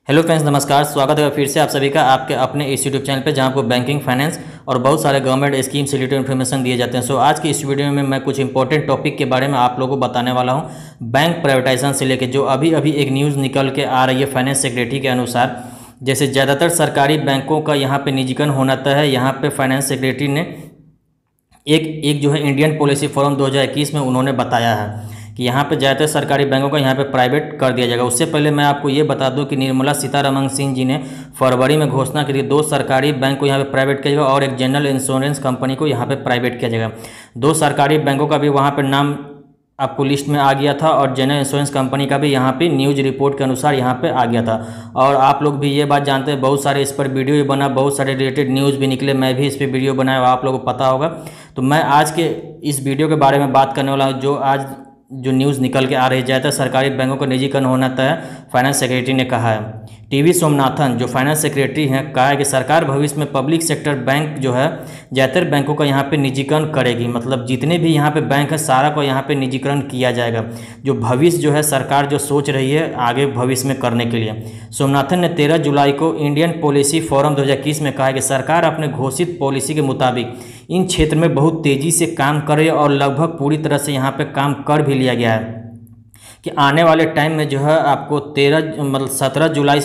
Hello friends, नमस्कार। स्वागत है फिर से आप सभी का आपके अपने इस यूट्यूब चैनल पे, जहां आपको बैंकिंग, फाइनेंस और बहुत सारे गवर्नमेंट स्कीम से रिलेटेड इन्फॉर्मेशन दिए जाते हैं। आज की इस वीडियो में मैं कुछ इंपॉर्टेंट टॉपिक के बारे में आप लोगों को बताने वाला हूं। बैंक प्राइवेटाइजेशन से लेकर जो अभी अभी एक न्यूज़ निकल के आ रही है फाइनेंस सेक्रेटरी के अनुसार, जैसे ज़्यादातर सरकारी बैंकों का यहाँ पर निजीकरण होना तय है। यहाँ पर फाइनेंस सेक्रेटरी ने एक जो है इंडियन पॉलिसी फोरम 2021 में उन्होंने बताया है कि यहाँ पे ज़्यादातर सरकारी बैंकों का यहाँ पे प्राइवेट कर दिया जाएगा। उससे पहले मैं आपको ये बता दूं कि निर्मला सीतारमण सिंह जी ने फरवरी में घोषणा की थी 2 सरकारी बैंक को यहाँ पे प्राइवेट किया जाएगा और एक जनरल इंश्योरेंस कंपनी को यहाँ पे प्राइवेट किया जाएगा। 2 सरकारी बैंकों का भी वहाँ पर नाम आपको लिस्ट में आ गया था और जनरल इंश्योरेंस कंपनी का भी यहाँ पे न्यूज़ रिपोर्ट के अनुसार यहाँ पे आ गया था। और आप लोग भी ये बात जानते हैं, बहुत सारे इस पर वीडियो भी बना, बहुत सारे रिलेटेड न्यूज़ भी निकले, मैं भी इस पर वीडियो बनाया, आप लोगों को पता होगा। तो मैं आज के इस वीडियो के बारे में बात करने वाला हूँ जो न्यूज़ निकल के आ रही है। ज़्यादातर सरकारी बैंकों का निजीकरण होना तय फाइनेंस सेक्रेटरी ने कहा है। टीवी सोमनाथन जो फाइनेंस सेक्रेटरी हैं, कहा है कि सरकार भविष्य में पब्लिक सेक्टर बैंक जो है ज़्यादातर बैंकों का यहाँ पे निजीकरण करेगी। मतलब जितने भी यहाँ पे बैंक है सारा को यहाँ पे निजीकरण किया जाएगा। जो भविष्य जो है सरकार जो सोच रही है आगे भविष्य में करने के लिए। सोमनाथन ने 13 जुलाई को इंडियन पॉलिसी फोरम 2021 में कहा है कि सरकार अपने घोषित पॉलिसी के मुताबिक इन क्षेत्र में बहुत तेज़ी से काम करे और लगभग पूरी तरह से यहाँ पे काम कर भी लिया गया है कि आने वाले टाइम में जो है आपको 17 जुलाई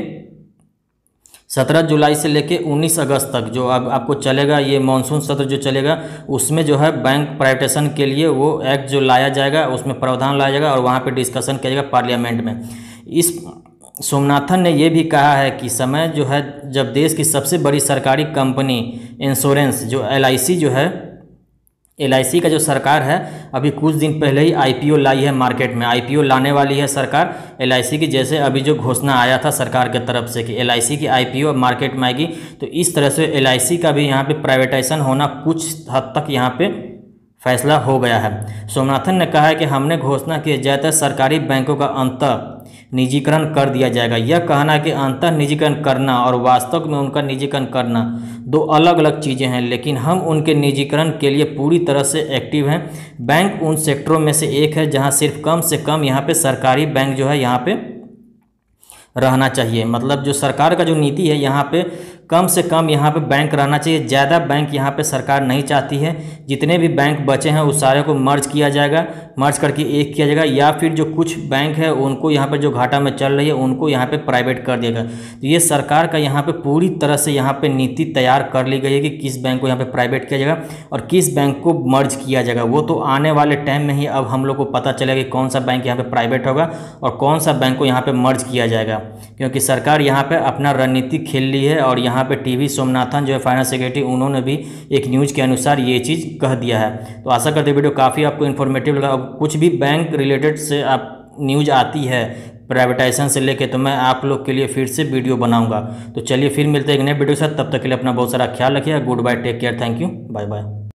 से लेके 19 अगस्त तक जो अब आपको चलेगा, ये मानसून सत्र जो चलेगा उसमें जो है बैंक प्राइवेटाइजेशन के लिए वो एक्ट जो लाया जाएगा उसमें प्रावधान लाया जाएगा और वहाँ पे डिस्कशन किया जाएगा पार्लियामेंट में। इस सोमनाथन ने यह भी कहा है कि समय जो है जब देश की सबसे बड़ी सरकारी कंपनी इंश्योरेंस जो LIC जो है, LIC का जो सरकार है अभी कुछ दिन पहले ही IPO लाई है मार्केट में। IPO लाने वाली है सरकार LIC की, जैसे अभी जो घोषणा आया था सरकार की तरफ से कि LIC की IPO मार्केट में आएगी। तो इस तरह से LIC का भी यहाँ पे प्राइवेटाइजेशन होना कुछ हद तक यहाँ पे फैसला हो गया है। सोमनाथन ने कहा है कि हमने घोषणा की ज़्यादातर सरकारी बैंकों का अंतर निजीकरण कर दिया जाएगा। यह कहना है कि अंतर निजीकरण करना और वास्तव में उनका निजीकरण करना 2 अलग अलग चीज़ें हैं, लेकिन हम उनके निजीकरण के लिए पूरी तरह से एक्टिव हैं। बैंक उन सेक्टरों में से एक है जहां सिर्फ कम से कम यहाँ पे सरकारी बैंक जो है यहाँ पे रहना चाहिए। मतलब जो सरकार का जो नीति है यहाँ पे कम से कम यहाँ पे बैंक रहना चाहिए। ज़्यादा बैंक यहाँ पे सरकार नहीं चाहती है। जितने भी बैंक बचे हैं उस सारे को मर्ज किया जाएगा, मर्ज करके एक किया जाएगा, या फिर जो कुछ बैंक है उनको यहाँ पे जो घाटा में चल रही है उनको यहाँ पे प्राइवेट कर दिया जाएगा। तो ये सरकार का यहाँ पे पूरी तरह से यहाँ पे नीति तैयार कर ली गई है कि किस बैंक को यहाँ पे प्राइवेट किया जाएगा और किस बैंक को मर्ज किया जाएगा। वो तो आने वाले टाइम में ही अब हम लोग को पता चलेगा कि कौन सा बैंक यहाँ पे प्राइवेट होगा और कौन सा बैंक को यहाँ पे मर्ज किया जाएगा, क्योंकि सरकार यहाँ पे अपना रणनीति खेल ली है। और यहाँ पे टीवी सोमनाथन जो है फाइनेंस सेक्रेटरी, उन्होंने भी एक न्यूज़ के अनुसार ये चीज़ कह दिया है। तो आशा करते वीडियो काफ़ी आपको इन्फॉर्मेटिव लगा। अब कुछ भी बैंक रिलेटेड से आप न्यूज़ आती है प्राइवेटाइजेशन से लेके तो मैं आप लोग के लिए फिर से वीडियो बनाऊंगा। तो चलिए फिर मिलते हैं एक नए वीडियो के साथ, तब तक के लिए अपना बहुत सारा ख्याल रखिए। Good bye, take care, thank you, bye bye.